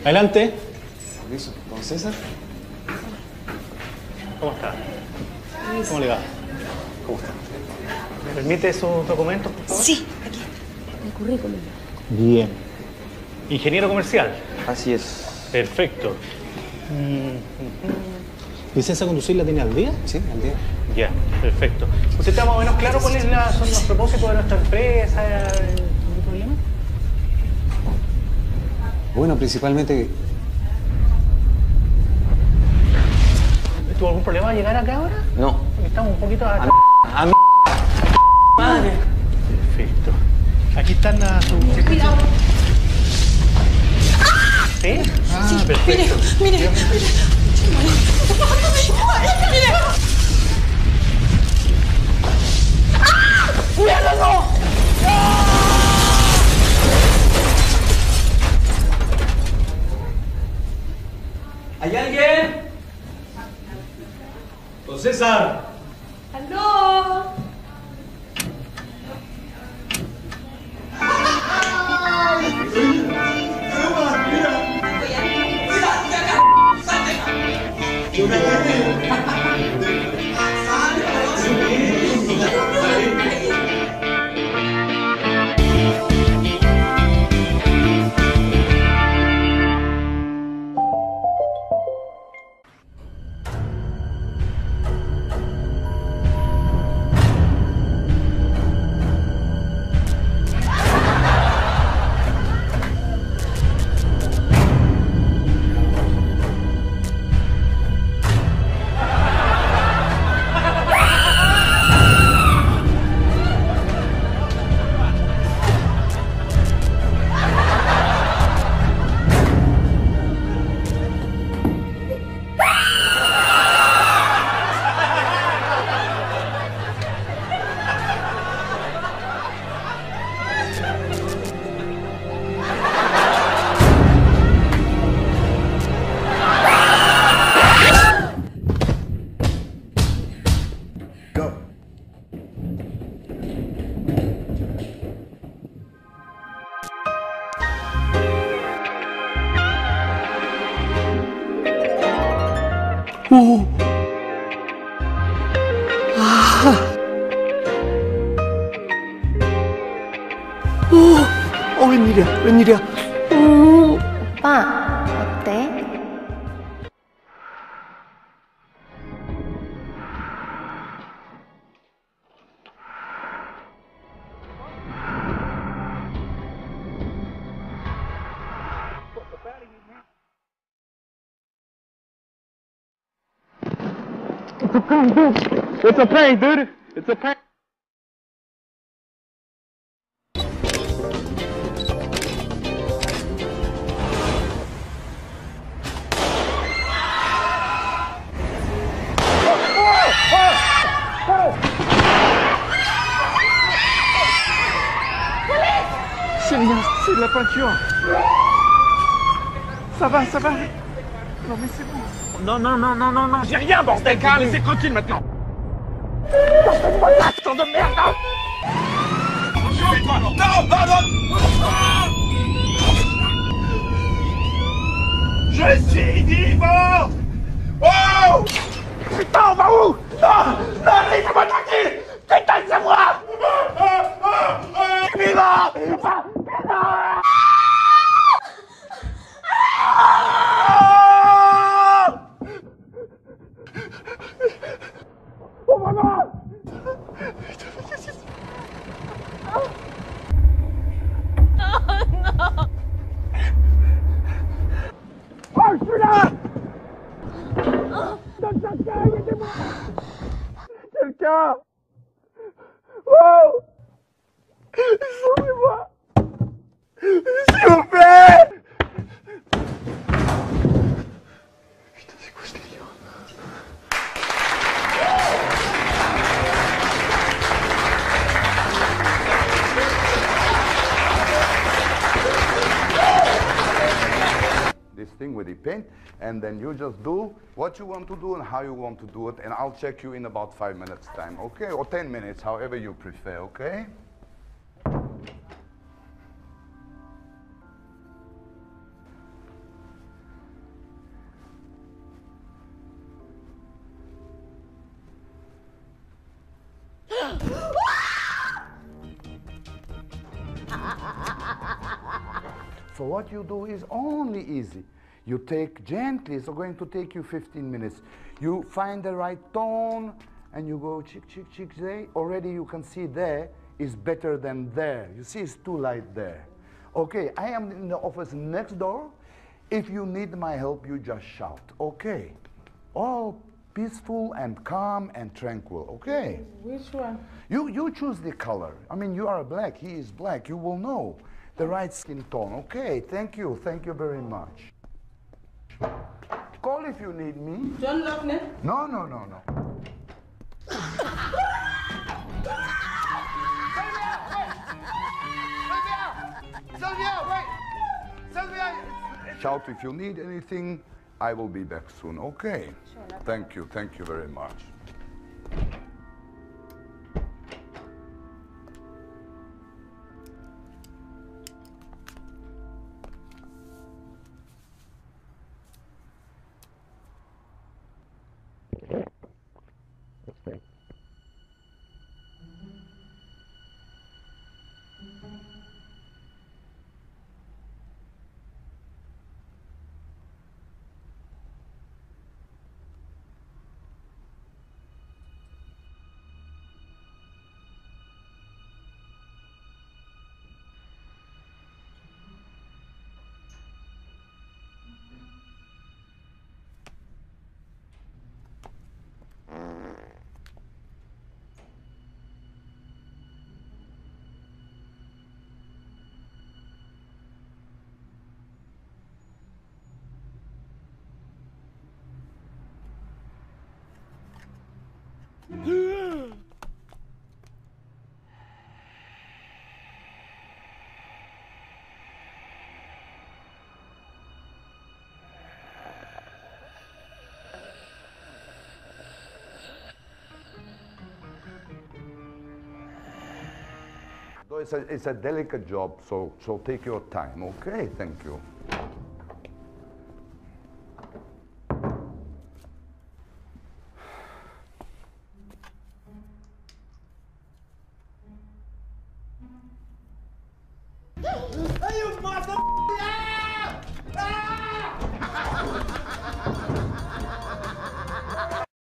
Adelante. Permiso, ¿don César? ¿Cómo está? ¿Cómo le va? ¿Cómo está? ¿Me permite sus documentos, por favor? Sí, aquí. El currículum. Bien. Ingeniero comercial. Así es. Perfecto. ¿Licencia de conducir la tiene al día? Sí, al día. Ya, perfecto. ¿Usted está más o menos claro cuáles son los propósitos de nuestra empresa? ¿Algún problema? Bueno, principalmente... ¿Tuvo algún problema al llegar acá ahora? No. Porque estamos un poquito atrás. A mi... Madre. Perfecto. Aquí están sus... Cuidado. ¿Sí? Ah, Sí, perfecto. Mire. Mire. ¡Mierda, no! ¿Hay alguien? ¡Don César! ¡Aló! 웬일이야. 오빠, 어때? It's a prank, dude. It's a prank. C'est de la peinture. Ça va. Non mais c'est bon. Non, j'ai rien, bordel. Laissez tranquille maintenant. Lâche-moi là, putain de merde. Non. Je suis vivant. Oh. Putain, on va où? Non, laissez-moi tranquille. Putain, c'est moi. Vivant. Oh maman! Oh non! Oh, je suis là! Donne quelqu'un, aidez-moi! Quelqu'un! Oh! Sauvez-moi! S'il vous plaît! Putain, c'est quoi ce délire? This thing with the paint, and then you just do what you want to do and how you want to do it, and I'll check you in about 5 minutes time, okay? Or 10 minutes, however you prefer, okay? So what you do is only easy. You take gently, it's going to take you 15 minutes. You find the right tone and you go chick, chick, chick, there. Already you can see there is better than there. You see it's too light there. Okay, I am in the office next door. If you need my help, you just shout, okay? All peaceful and calm and tranquil, okay? Which one? You choose the color. I mean, you are black, he is black. You will know the right skin tone. Okay, thank you very much. Call if you need me. John Lochner? No, no, no, no. Sylvia, wait! Sylvia! Shout if you need anything. I will be back soon, okay? Sure. Thank you very much. It's a delicate job, so take your time, okay? Thank you.